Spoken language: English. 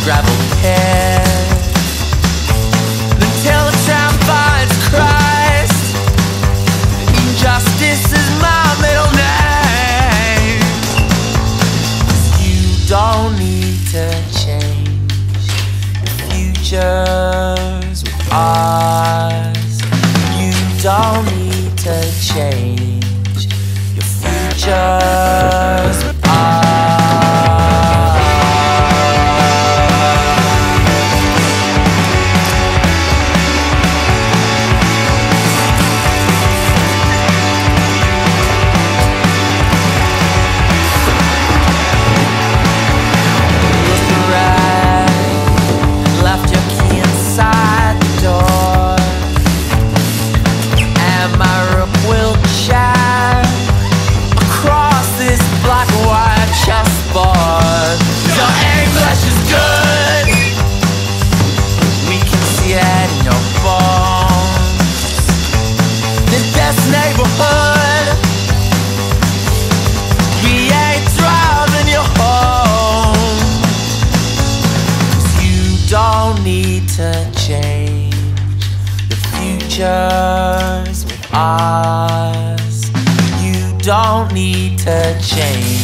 travel past until the time finds Christ. Injustice is my middle name. You don't need to change your futures with ours. You don't need to change your futures with ours. To change the futures with ours. You don't need to change